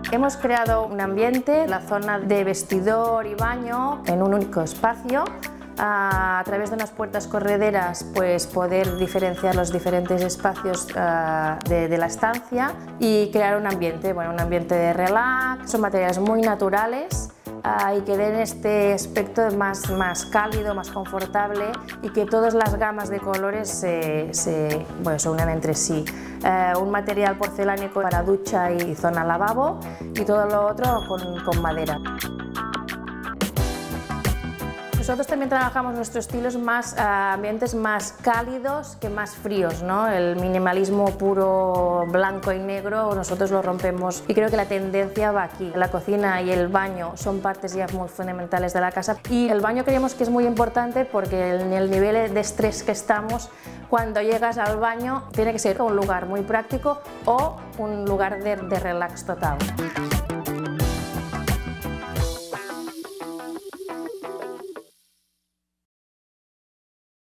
Hemos creado un ambiente, la zona de vestidor y baño en un único espacio. A través de unas puertas correderas, pues poder diferenciar los diferentes espacios de la estancia y crear un ambiente, bueno, un ambiente de relax. Son materiales muy naturales y que den este aspecto más cálido, más confortable y que todas las gamas de colores se unan entre sí. Un material porcelánico para ducha y zona lavabo y todo lo otro con madera. Nosotros también trabajamos nuestros estilos ambientes más cálidos que más fríos, ¿no? El minimalismo puro blanco y negro nosotros lo rompemos y creo que la tendencia va aquí. La cocina y el baño son partes ya muy fundamentales de la casa y el baño creemos que es muy importante porque en el nivel de estrés que estamos, cuando llegas al baño tiene que ser un lugar muy práctico o un lugar de relax total.